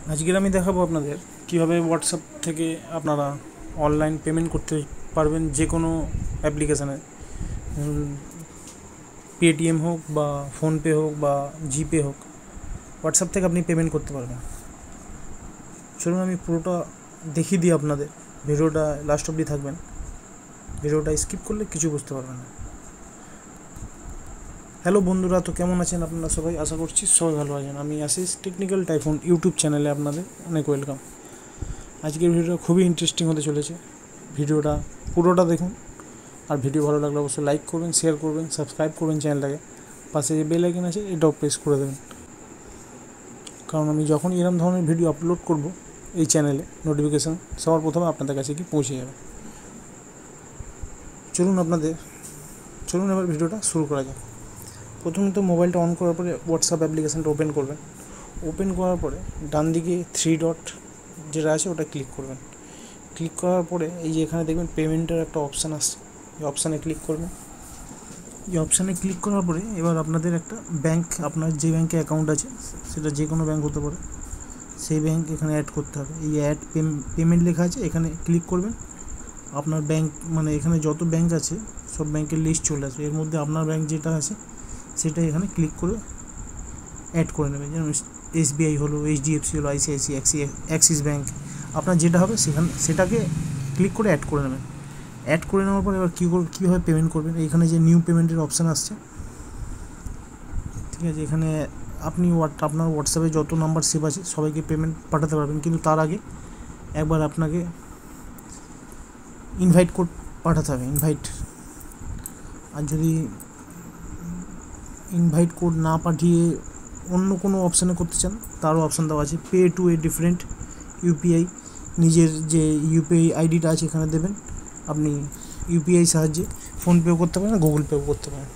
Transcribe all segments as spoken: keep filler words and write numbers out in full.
আজকের আমি দেখাবো আপনাদের কীভাবে হোয়াটসঅ্যাপ থেকে আপনারা অনলাইন পেমেন্ট করতে পারবেন যে কোনো অ্যাপ্লিকেশানে, পেটিএম হোক বা ফোনপে হোক বা জিপে হোক, হোয়াটসঅ্যাপ থেকে আপনি পেমেন্ট করতে পারবেন। চলুন আমি পুরোটা দেখিয়ে দিই আপনাদের, ভিডিওটা লাস্ট অবধি থাকবেন। ভিডিওটা স্কিপ করলে কিছু বুঝতে পারবেন না। হ্যালো বন্ধুরা, তো কেমন আছেন আপনারা সবাই? আশা করছি সবাই ভালো আছেন। আমি আশিস টেকনিক্যাল টাইফুন ইউটিউব চ্যানেলে আপনাদের অনেক ওয়েলকাম। আজকের ভিডিওটা খুবই ইন্টারেস্টিং হতে চলেছে, ভিডিওটা পুরোটা দেখুন। আর ভিডিও ভালো লাগলে অবশ্যই লাইক করবেন, শেয়ার করবেন, সাবস্ক্রাইব করবেন চ্যানেলটাকে। পাশে যে বেল আইকন আছে এটাও প্রেস করে দেবেন, কারণ আমি যখন এরকম ধরনের ভিডিও আপলোড করব এই চ্যানেলে নোটিফিকেশান সবার প্রথমে আপনাদের কাছে কি পৌঁছে যাবে। চলুন আপনাদের চলুন এবার ভিডিওটা শুরু করা যাক। প্রথমত মোবাইলটা অন করার পরে হোয়াটসঅ্যাপ অ্যাপ্লিকেশানটা ওপেন করবেন। ওপেন করার পরে ডান দিকে থ্রি ডট যেটা আছে ওটা ক্লিক করবেন। ক্লিক করার পরে এই যে এখানে দেখবেন পেমেন্টের একটা অপশান আসছে, এই অপশানে ক্লিক করবেন। এই অপশানে ক্লিক করার পরে এবার আপনাদের একটা ব্যাংক, আপনার যে ব্যাংকে অ্যাকাউন্ট আছে সেটা যে কোনো ব্যাংক হতে পারে, সেই ব্যাংক এখানে অ্যাড করতে হবে। এই অ্যাড পেমেন্ট লেখা আছে, এখানে ক্লিক করবেন। আপনার ব্যাংক মানে এখানে যত ব্যাংক আছে সব ব্যাংকের লিস্ট চলে আসবে, এর মধ্যে আপনার ব্যাংক যেটা আছে সেটা এখানে ক্লিক করে অ্যাড করে নেবেন। যেমন এসবিআই হলো, এইচডিএফসি হলো, আইসিআইসি, অ্যাক্সিস ব্যাংক, আপনার যেটা হবে সেখানে সেটাকে ক্লিক করে অ্যাড করে নেবেন। অ্যাড করে নেওয়ার পর এবার কী করবেন, কীভাবে পেমেন্ট করবেন, এইখানে যে নিউ পেমেন্টের অপশান আসছে, ঠিক আছে, এখানে আপনি আপনার হোয়াটসঅ্যাপে যত নাম্বার সেভ আছে সবাইকে পেমেন্ট পাঠাতে পারবেন, কিন্তু তার আগে একবার আপনাকে ইনভাইট কোড পাঠাতে হবে, ইনভাইট। আর যদি ইনভাইট কোড না পাঠিয়ে অন্য কোনো অপশানে করতে চান তারও অপশান দেওয়া আছে। Pay to a different UPI, নিজের যে ইউপিআই আইডিটা আছে এখানে দেবেন। আপনি ইউপিআই সাহায্যে ফোনপেও করতে পারেন, গুগল পেও করতে পারেন।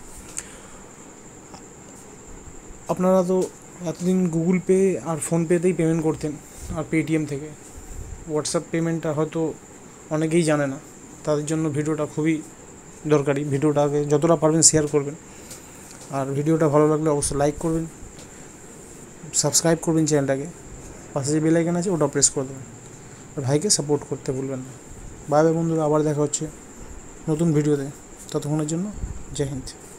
আপনারা তো এতদিন গুগল পে আর ফোনপেতেই পেমেন্ট করতেন আর পেটিএম থেকে। হোয়াটসঅ্যাপ পেমেন্টটা হয়তো অনেকেই জানে না, তাদের জন্য ভিডিওটা খুবই দরকারি। ভিডিওটাকে যতটা পারবেন শেয়ার করবেন, আর ভিডিওটা ভালো লাগলে অবশ্যই লাইক করবেন, সাবস্ক্রাইব করবেন চ্যানেলটাকে। পাশে যে বেল আইকন আছে ওটা প্রেস করে দেবেন, আর ভাইকে সাপোর্ট করতে ভুলবেন না। বাই বাই বন্ধুরা, আবার দেখা হচ্ছে নতুন ভিডিওতে। ততক্ষণের জন্য জয় হিন্দ।